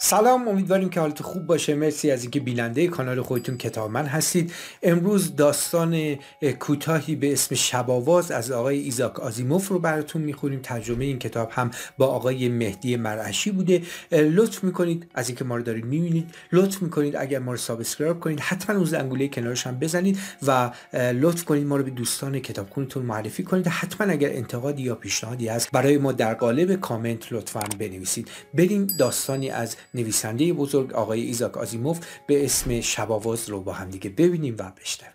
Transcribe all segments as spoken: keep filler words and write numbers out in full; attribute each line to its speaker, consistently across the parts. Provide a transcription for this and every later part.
Speaker 1: سلام، امیدواریم که حالت خوب باشه. مرسی از اینکه بیننده کانال خودتون کتابمن هستید. امروز داستان کوتاهی به اسم شب آواز از آقای ایزاک آزیموف رو براتون میخونیم. ترجمه این کتاب هم با آقای مهدی مرعشی بوده. لطف میکنید از اینکه ما رو دارید میبینید، لطف میکنید اگر ما رو سابسکرایب کنید، حتما اون زنگوله کنارش هم بزنید و لطف کنید ما رو به دوستان کتابخونه‌تون معرفی کنید. حتما اگر انتقادی یا پیشنهادی هست برای ما در قالب کامنت لطفاً بنویسید. بریم داستانی از نویسنده بزرگ آقای ایزاک آزیموف به اسم شب آواز رو با هم دیگه ببینیم و بشنویم.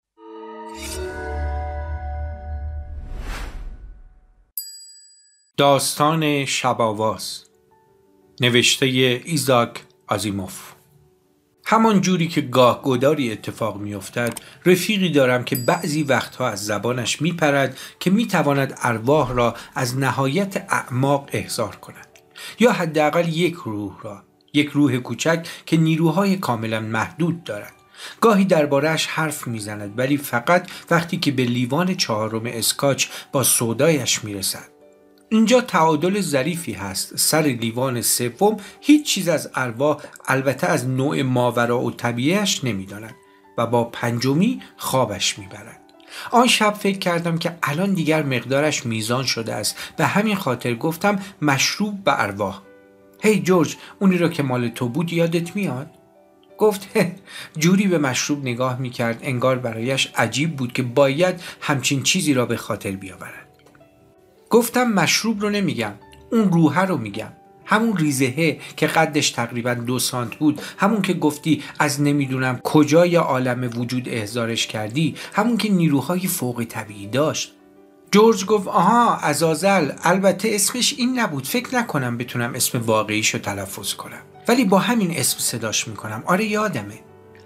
Speaker 1: داستان شب آواز، نوشته ایزاک آزیموف. همان جوری که گاه گداری اتفاق می افتد، رفیقی دارم که بعضی وقتها از زبانش می پرد که می تواند ارواح را از نهایت اعماق احضار کند، یا حداقل یک روح را، یک روح کوچک که نیروهای کاملا محدود دارد. گاهی درباره‌اش حرف میزند، ولی فقط وقتی که به لیوان چهارم اسکاچ با سودایش میرسد. اینجا تعادل ظریفی هست. سر لیوان سوم هیچ چیز از ارواح، البته از نوع ماوراء و طبیعه‌اش نمیداند و با پنجمی خوابش میبرد. آن شب فکر کردم که الان دیگر مقدارش میزان شده است، به همین خاطر گفتم مشروب به ارواح. هی جورج، اونی رو که مال تو بود یادت میاد؟ گفت جوری به مشروب نگاه میکرد انگار برایش عجیب بود که باید همچین چیزی را به خاطر بیاورد. گفتم مشروب رو نمیگم، اون روحه رو میگم. همون ریزهه که قدش تقریبا دو سانت بود، همون که گفتی از نمیدونم کجای عالم وجود احضارش کردی، همون که نیروهای فوق طبیعی داشت. جورج گفت آها، عزازل. البته اسمش این نبود، فکر نکنم بتونم اسم واقعیشو تلفظ کنم، ولی با همین اسم صداش میکنم. آره یادمه.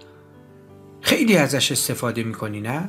Speaker 1: خیلی ازش استفاده میکنی نه؟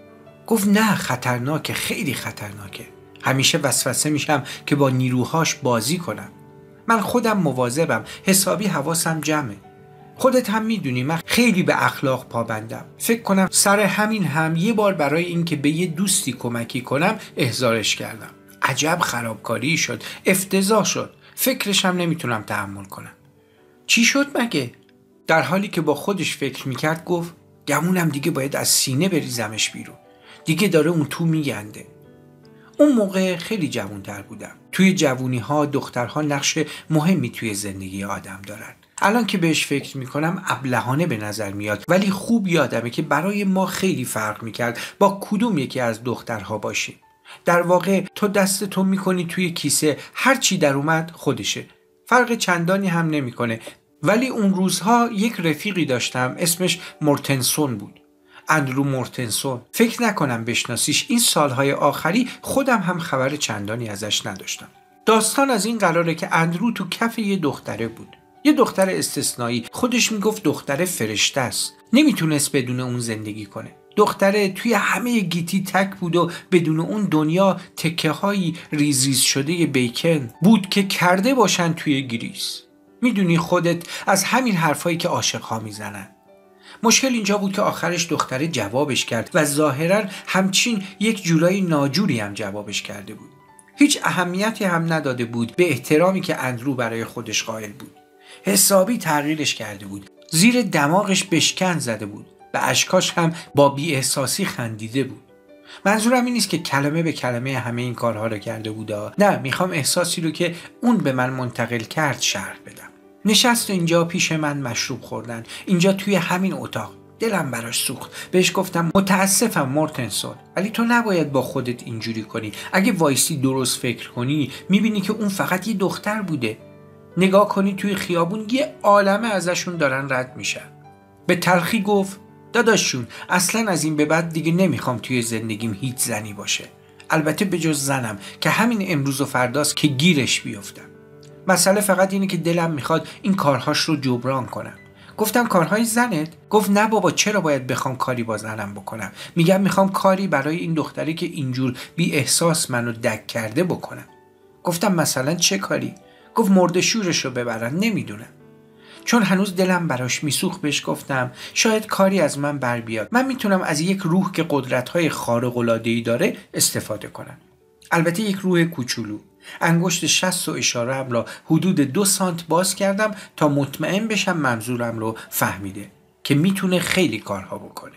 Speaker 1: گفت نه، خطرناکه، خیلی خطرناکه. همیشه وسوسه میشم که با نیروهاش بازی کنم. من خودم مواظبم، حسابی حواسم جمعه. خودت هم میدونی من خیلی به اخلاق پابندم. فکر کنم سر همین هم یه بار برای اینکه به یه دوستی کمکی کنم احضارش کردم. عجب خرابکاری شد، افتضاح شد. فکرش هم نمیتونم تحمل کنم. چی شد مگه؟ در حالی که با خودش فکر میکرد گفت گمونم دیگه باید از سینه بریزمش بیرون. دیگه داره اون تو میگنده. اون موقع خیلی جوان‌تر بودم. توی جوونی ها دخترها نقش مهمی توی زندگی آدم دارن. الان که بهش فکر میکنم ابلهانه به نظر میاد، ولی خوب یادمه که برای ما خیلی فرق میکرد با کدوم یکی از دخترها باشیم. در واقع تو دستتو میکنی توی کیسه، هر چی در اومد خودشه، فرق چندانی هم نمیکنه. ولی اون روزها یک رفیقی داشتم اسمش مورتنسون بود، اندرو مورتنسون. فکر نکنم بشناسیش. این سالهای آخری خودم هم خبر چندانی ازش نداشتم. داستان از این قراره که اندرو تو کف یه دختره بود، یه دختر استثنایی. خودش میگفت دختر فرشته است، نمیتونست بدون اون زندگی کنه. دختره توی همه گیتی تک بود و بدون اون دنیا تکه هایی ریز ریز شده بیکن بود که کرده باشن توی گریس. میدونی خودت از همین حرفایی که عاشق‌ها میزنن. مشکل اینجا بود که آخرش دختره جوابش کرد و ظاهراً همچین یک جورایی ناجوری هم جوابش کرده بود. هیچ اهمیتی هم نداده بود به احترامی که اندرو برای خودش قائل بود. حسابی تغییرش کرده بود. زیر دماغش بشکن زده بود. به اشکاش هم با بی احساسی خندیده بود. منظورم این نیست که کلمه به کلمه همه این کارها رو کرده بود. نه، میخوام احساسی رو که اون به من منتقل کرد شرح بدم. نشست اینجا پیش من مشروب خوردن، اینجا توی همین اتاق. دلم براش سوخت. بهش گفتم متاسفم مورتنسون، ولی تو نباید با خودت اینجوری کنی. اگه وایسی درست فکر کنی میبینی که اون فقط یه دختر بوده. نگاه کنی توی خیابون یه عالمه ازشون دارن رد میشن. به تلخی گفت داداششون، اصلا از این به بعد دیگه نمیخوام توی زندگیم هیچ زنی باشه. البته به جز زنم که همین امروز و فرداست که گیرش بیفتم. مسئله فقط اینه که دلم میخواد این کارهاش رو جبران کنم. گفتم کارهای زنت؟ گفت نه بابا، چرا باید بخوام کاری با زنم بکنم؟ میگم میخوام کاری برای این دختری که اینجور بی احساس منو دک کرده بکنم. گفتم مثلا چه کاری؟ گفت مرد شورش رو ببرن. نمیدونم. چون هنوز دلم براش میسوخت بهش گفتم شاید کاری از من بر بیاد. من میتونم از یک روح که قدرت‌های خارق‌العاده‌ای داره استفاده کنم. البته یک روح کوچولو. انگشت شست و اشاره هم را حدود دو سانت باز کردم تا مطمئن بشم منظورم رو فهمیده که میتونه خیلی کارها بکنه.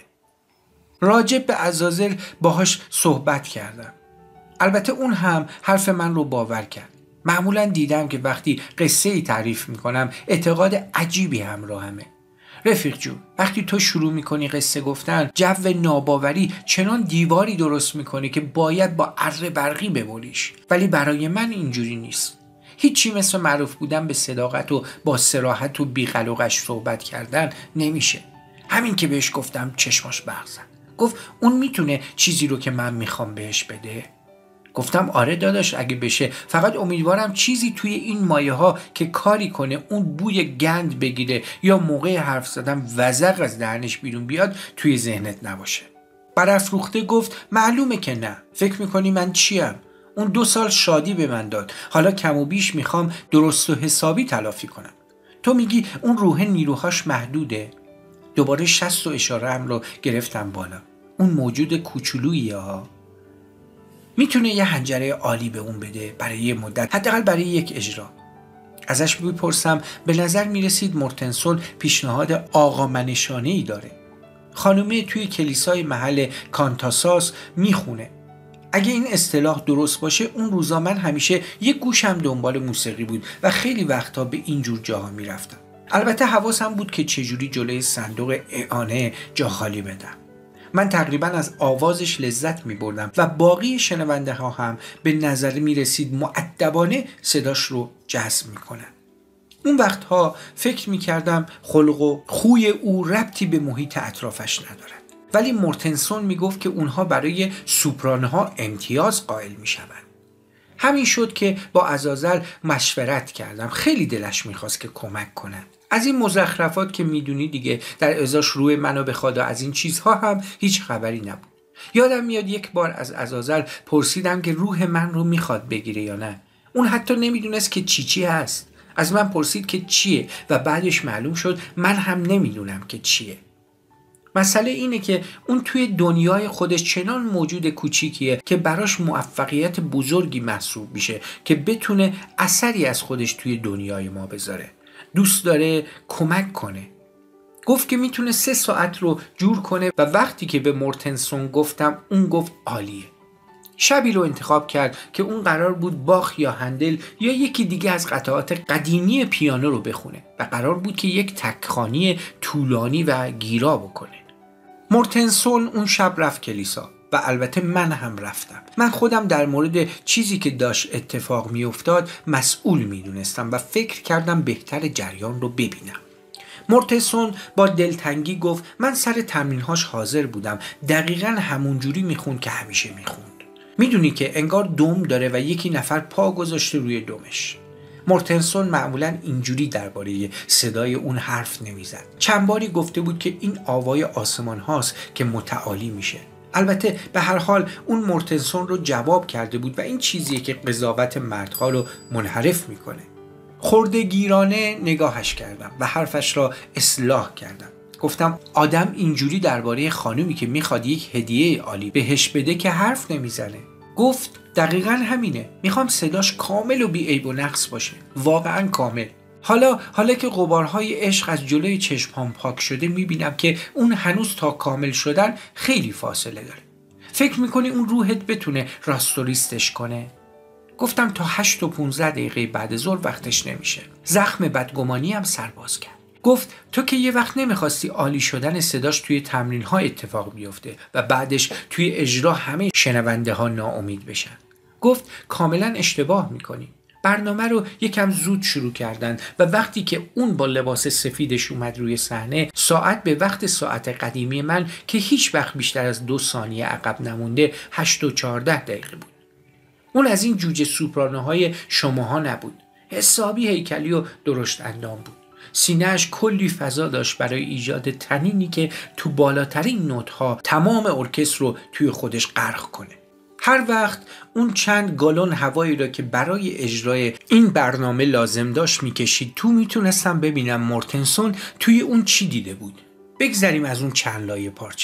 Speaker 1: راجب به عزازل باهاش صحبت کردم. البته اون هم حرف من رو باور کرد. معمولا دیدم که وقتی قصه ای تعریف میکنم اعتقاد عجیبی همراهمه. رفیق جون، وقتی تو شروع میکنی قصه گفتن، جو ناباوری چنان دیواری درست میکنه که باید با اره برقی ببریش. ولی برای من اینجوری نیست. هیچی مثل معروف بودن به صداقت و با صراحت و بی‌قلقش صحبت کردن نمیشه. همین که بهش گفتم چشماش برق زد. گفت اون میتونه چیزی رو که من میخوام بهش بده؟ گفتم آره داداش اگه بشه، فقط امیدوارم چیزی توی این مایه ها که کاری کنه اون بوی گند بگیره یا موقع حرف زدن وزق از دهنش بیرون بیاد توی ذهنت نباشه. برافروخته گفت معلومه که نه. فکر میکنی من چیم؟ اون دو سال شادی به من داد. حالا کم و بیش میخوام درست و حسابی تلافی کنم. تو میگی اون روح نیروهاش محدوده؟ دوباره شست و اشاره هم رو گرفتم بالا. اون موجود کوچولویی ها. میتونه یه حنجره عالی به اون بده برای یه مدت، حداقل برای یک اجرا. ازش بپرسم به نظر میرسید مورتنسون پیشنهاد آقا منشانه‌ای داره. خانومه توی کلیسای محل کانتاساس میخونه. اگه این اصطلاح درست باشه، اون روزا من همیشه یک گوشم دنبال موسیقی بود و خیلی وقتا به این جور جاها میرفتم. البته حواسم بود که چجوری جلوی صندوق اعانه جا خالی بدم. من تقریبا از آوازش لذت می بردم و باقی شنونده ها هم به نظر می رسید مؤدبانه صداش رو جذب می کنن. اون وقتها فکر می کردم خلق و خوی او ربطی به محیط اطرافش ندارد. ولی مورتنسون می گفت که اونها برای سوپرانها امتیاز قائل می شوند. همین شد که با عزازل مشورت کردم. خیلی دلش می خواست که کمک کنم. از این مزخرفات که میدونی دیگه، در ازاش روی منو بخواد و از این چیزها هم هیچ خبری نبود. یادم میاد یک بار از عزازل پرسیدم که روح من رو میخواد بگیره یا نه. اون حتی نمیدونست که چی چی هست. از من پرسید که چیه و بعدش معلوم شد من هم نمیدونم که چیه. مسئله اینه که اون توی دنیای خودش چنان موجود کوچیکیه که براش موفقیت بزرگی محسوب میشه که بتونه اثری از خودش توی دنیای ما بذاره. دوست داره کمک کنه. گفت که میتونه سه ساعت رو جور کنه و وقتی که به مورتنسون گفتم اون گفت عالیه. شبی رو انتخاب کرد که اون قرار بود باخ یا هندل یا یکی دیگه از قطعات قدیمی پیانو رو بخونه و قرار بود که یک تکخوانی طولانی و گیرا بکنه. مورتنسون اون شب رفت کلیسا و البته من هم رفتم. من خودم در مورد چیزی که داشت اتفاق می افتاد مسئول می دونستم و فکر کردم بهتر جریان رو ببینم. مورتنسون با دلتنگی گفت من سر تمرینهاش حاضر بودم. دقیقاً همونجوری می خوند که همیشه می خوند. می دونی که انگار دم داره و یکی نفر پا گذاشته روی دمش. مورتنسون معمولاً اینجوری درباره صدای اون حرف نمیزد. چند باری گفته بود که این آوای آسمان هاست که متعالی میشه. البته به هر حال اون مورتنسون رو جواب کرده بود و این چیزیه که قضاوت مردها رو منحرف میکنه. خردگیرانه نگاهش کردم و حرفش را اصلاح کردم. گفتم آدم اینجوری درباره خانومی که میخواد یک هدیه عالی بهش بده که حرف نمیزنه. گفت دقیقاً همینه. میخوام صداش کامل و بی عیب و نقص باشه. واقعاً کامل. حالا حالا که غبارهای عشق از جلوی چشمام پاک شده میبینم که اون هنوز تا کامل شدن خیلی فاصله داره. فکر میکنی اون روحت بتونه راستوریستش کنه؟ گفتم تا هشت و پونزده دقیقه بعد ظهر وقتش نمیشه. زخم بدگمانی هم سرباز کرد. گفت تو که یه وقت نمیخواستی عالی شدن صداش توی تمرین ها اتفاق بیفته و بعدش توی اجرا همه شنونده ها ناامید بشن. گفت کاملا اشتباه میکنی. برنامه رو یکم زود شروع کردن و وقتی که اون با لباس سفیدش اومد روی صحنه، ساعت به وقت ساعت قدیمی من که هیچ وقت بیشتر از دو ثانیه عقب نمونده هشت و چهارده دقیقه بود. اون از این جوجه سوپرانوهای شماها نبود. حسابی هیکلی و درشت اندام بود. سینه‌اش کلی فضا داشت برای ایجاد تنینی که تو بالاترین نوت‌ها تمام ارکستر رو توی خودش غرق کنه. هر وقت اون چند گالون هوایی را که برای اجرای این برنامه لازم داشت میکشید تو، میتونستم ببینم مورتنسون توی اون چی دیده بود. بگذریم از اون چند لایه پارچه.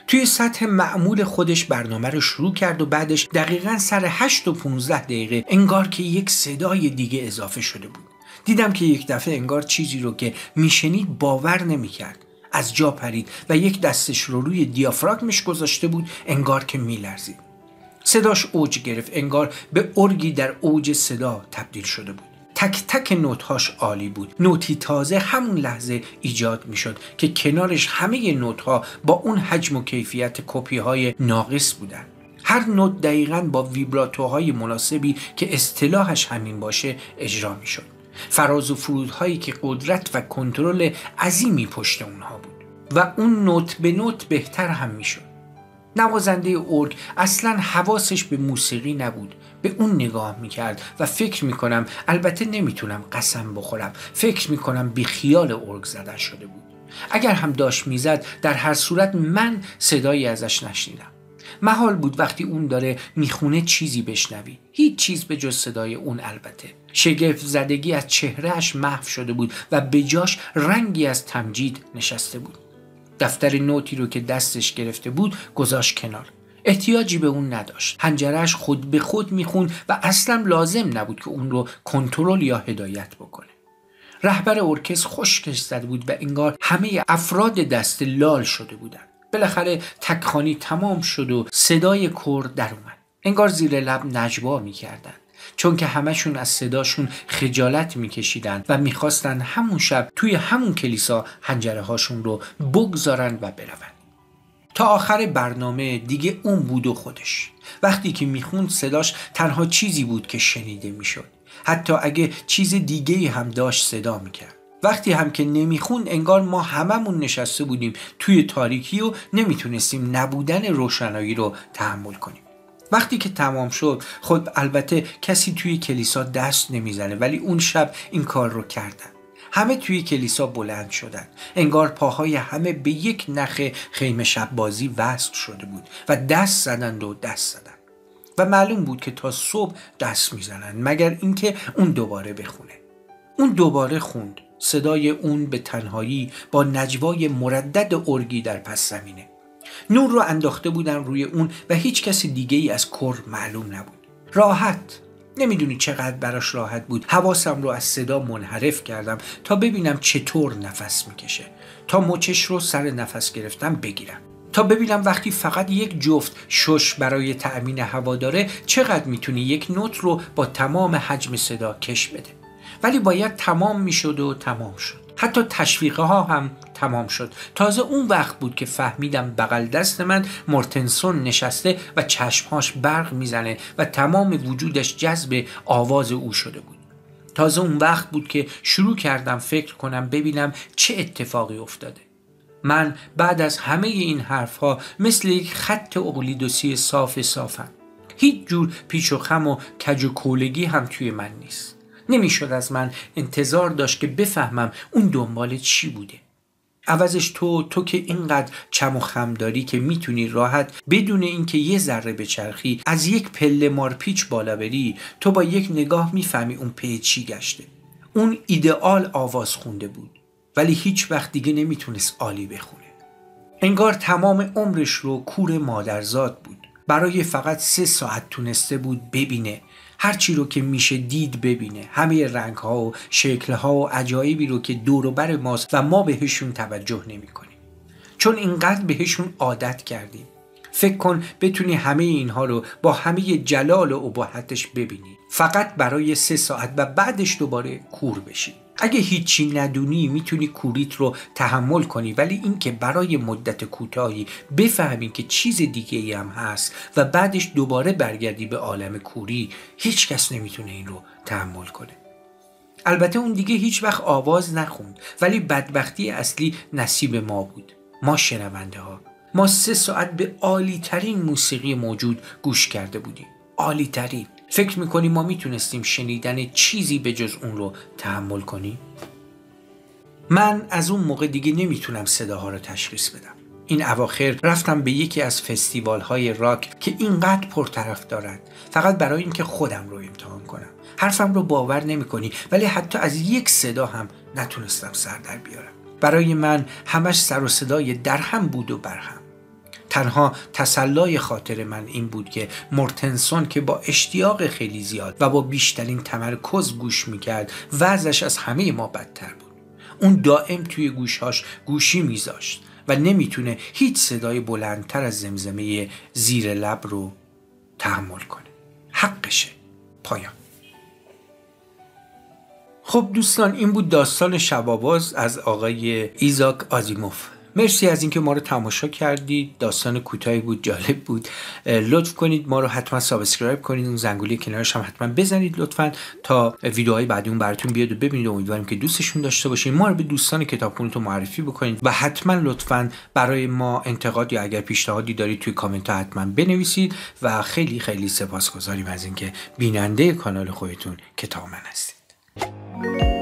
Speaker 1: توی سطح معمول خودش برنامه رو شروع کرد و بعدش دقیقاً سر هشت و پونزده دقیقه انگار که یک صدای دیگه اضافه شده بود. دیدم که یک دفعه انگار چیزی رو که میشنید باور نمیکرد از جا پرید و یک دستش رو روی دیافراگمش گذاشته بود، انگار که میلرزید. صداش اوج گرفت، انگار به ارگی در اوج صدا تبدیل شده بود. تک تک نوت‌هاش عالی بود. نوتی تازه همون لحظه ایجاد میشد که کنارش همه نوت‌ها با اون حجم و کیفیت کپی‌های ناقص بودن. هر نوت دقیقاً با ویبراتوهای مناسبی که اصطلاحش همین باشه اجرا میشد. فراز و فرودهایی که قدرت و کنترل عظیمی پشت اونها بود و اون نوت به نوت بهتر هم میشد. نوازنده ارگ اصلاً حواسش به موسیقی نبود، به اون نگاه میکرد و فکر میکنم، البته نمیتونم قسم بخورم، فکر میکنم بی خیال ارگ زدن شده بود. اگر هم داشت میزد، در هر صورت من صدایی ازش نشنیدم. محال بود وقتی اون داره میخونه چیزی بشنوی، هیچ چیز به جز صدای اون. البته شگفت زدگی از چهرهش محو شده بود و به جاش رنگی از تمجید نشسته بود. دفتر نوتی رو که دستش گرفته بود گذاشت کنار. احتیاجی به اون نداشت. حنجره‌اش خود به خود میخوند و اصلا لازم نبود که اون رو کنترل یا هدایت بکنه. رهبر ارکستر خشکش زده بود و انگار همه افراد دسته لال شده بودن. بالاخره تکخانی تمام شد و صدای کور در اومد. انگار زیر لب نجوا میکردن، چون که همشون از صداشون خجالت میکشیدن و میخواستن همون شب توی همون کلیسا حنجره هاشون رو بگذارن و برون. تا آخر برنامه دیگه اون بود و خودش. وقتی که میخوند صداش تنها چیزی بود که شنیده میشد، حتی اگه چیز دیگه‌ای هم داشت صدا میکرد. وقتی هم که نمیخوند انگار ما هممون نشسته بودیم توی تاریکی و نمیتونستیم نبودن روشنایی رو تحمل کنیم. وقتی که تمام شد، خود البته کسی توی کلیسا دست نمیزنه، ولی اون شب این کار رو کردن. همه توی کلیسا بلند شدن، انگار پاهای همه به یک نخ خیمه شب بازی وصل شده بود و دست زدند و دست زدن و معلوم بود که تا صبح دست میزنن، مگر اینکه اون دوباره بخونه. اون دوباره خوند، صدای اون به تنهایی با نجوای مردد ارگی در پس زمینه. نور رو انداخته بودن روی اون و هیچ کسی دیگه ای از کور معلوم نبود. راحت، نمیدونی چقدر براش راحت بود. حواسم رو از صدا منحرف کردم تا ببینم چطور نفس میکشه، تا مچش رو سر نفس گرفتم بگیرم، تا ببینم وقتی فقط یک جفت شش برای تأمین هوا داره چقدر میتونی یک نوت رو با تمام حجم صدا کش بده. ولی باید تمام میشد و تمام شد. حتی تشویقه ها هم تمام شد. تازه اون وقت بود که فهمیدم بغل دست من مورتنسون نشسته و چشمهاش برق میزنه و تمام وجودش جذب آواز او شده بود. تازه اون وقت بود که شروع کردم فکر کنم ببینم چه اتفاقی افتاده. من بعد از همه این حرفها مثل یک خط اقلیدوسی صاف صافم. هیچ جور پیچ و خم و کج و کولگی هم توی من نیست. نمیشد از من انتظار داشت که بفهمم اون دنبال چی بوده. عوضش تو تو که اینقدر چم و خم داری که میتونی راحت بدون اینکه یه ذره بچرخی از یک پله مارپیچ بالا بری، تو با یک نگاه میفهمی اون پی چی گشته. اون ایدئال آواز خونده بود، ولی هیچ وقت دیگه نمیتونست عالی بخونه. انگار تمام عمرش رو کور مادرزاد بود. برای فقط سه ساعت تونسته بود ببینه، هرچی رو که میشه دید ببینه، همه رنگ ها و شکل ها و عجایبی رو که دور و بر ماست و ما بهشون توجه نمی کنیم، چون اینقدر بهشون عادت کردیم. فکر کن بتونی همه اینها رو با همه جلال و اباحتش ببینی، فقط برای سه ساعت و بعدش دوباره کور بشی. اگه هیچی ندونی میتونی کوریت رو تحمل کنی، ولی این که برای مدت کوتاهی بفهمی که چیز دیگه ای هم هست و بعدش دوباره برگردی به عالم کوری، هیچ کس نمیتونه این رو تحمل کنه. البته اون دیگه هیچ وقت آواز نخوند، ولی بدبختی اصلی نصیب ما بود، ما شنونده ها. ما سه ساعت به عالی ترین موسیقی موجود گوش کرده بودیم، عالی ترین. فکر میکنی ما میتونستیم شنیدن چیزی به جز اون رو تحمل کنیم؟ من از اون موقع دیگه نمیتونم صداها رو تشخیص بدم. این اواخر رفتم به یکی از فستیوال های راک که اینقدر پرطرف دارن، فقط برای اینکه خودم رو امتحان کنم. حرفم رو باور نمیکنی، ولی حتی از یک صدا هم نتونستم سر در بیارم. برای من همش سر و صدای درهم بود و برهم. تنها تسلای خاطر من این بود که مورتنسون که با اشتیاق خیلی زیاد و با بیشترین تمرکز گوش میکرد وضعش از همه ما بدتر بود. اون دائم توی گوشهاش گوشی میذاشت و نمیتونه هیچ صدای بلندتر از زمزمه زیر لب رو تحمل کنه. حقشه. پایان. خب دوستان، این بود داستان شب‌آواز از آقای ایزاک آزیموف. مرسی از اینکه ما رو تماشا کردید. داستان کوتاهی بود، جالب بود. لطف کنید ما رو حتما سابسکرایب کنید، اون زنگوله کنارش هم حتما بزنید لطفاً تا ویدیوهای بعدی اون براتون بیاد و ببینید. امیدواریم که دوستشون داشته باشین. ما رو به دوستان کتابخونه‌تون معرفی بکنید و حتما لطفاً برای ما انتقاد یا اگر پیشنهادی دارید توی کامنت ها حتما بنویسید و خیلی خیلی سپاسگزاریم از اینکه بیننده کانال خودتون کتابمن هستید.